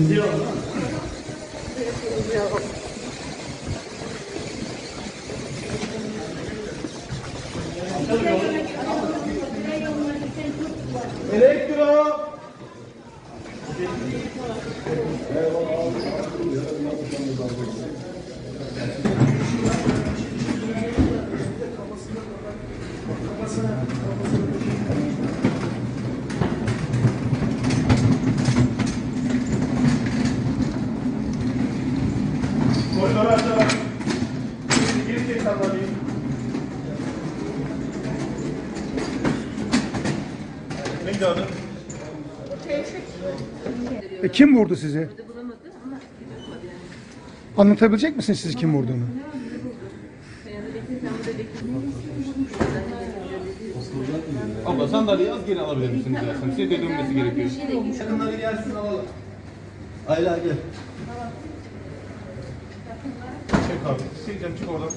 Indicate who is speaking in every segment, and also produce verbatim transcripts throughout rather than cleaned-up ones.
Speaker 1: Elektro. Koridora açalım. Geri çek sandalyeyi. Ne gördün?
Speaker 2: E, kim vurdu sizi? Anlatabilecek misiniz siz kim vurduğunu?
Speaker 1: Abla sandalyeyi az geri alabilir misiniz dersin? Size de dönmesi gerekiyor. Yakınları gelsin alalım.
Speaker 3: Ayla gel.
Speaker 1: Çek abi. Sileceğim, çık oradan.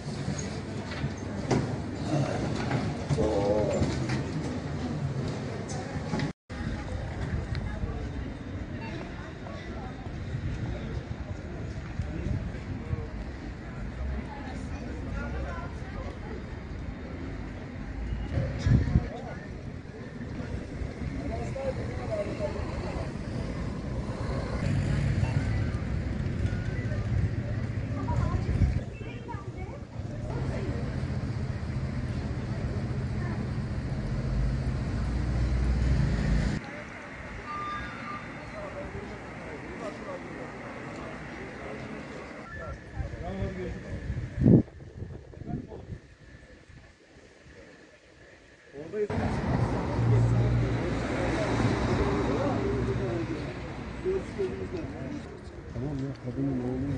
Speaker 3: Tamam ya, kadının oğlu.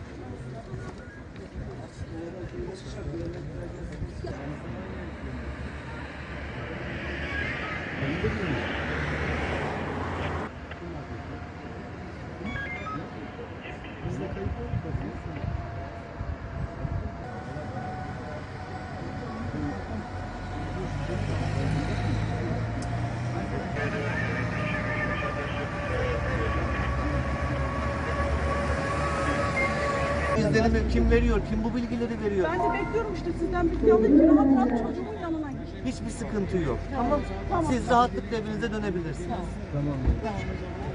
Speaker 3: İzlenimi kim veriyor? Kim bu bilgileri veriyor?
Speaker 4: Ben de bekliyorum işte sizden bilgi alayım ki rahat rahat çocuğumun yanına gideyim.
Speaker 3: Hiçbir sıkıntı yok. Tamam.
Speaker 4: Tamam.
Speaker 3: Siz rahatlıkla evinize dönebilirsiniz.
Speaker 4: Tamam.